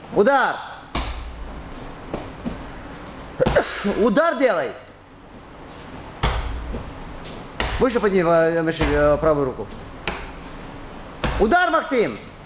Удар. Удар делай. Выше подними, Мишель, правую руку. Удар, Максим.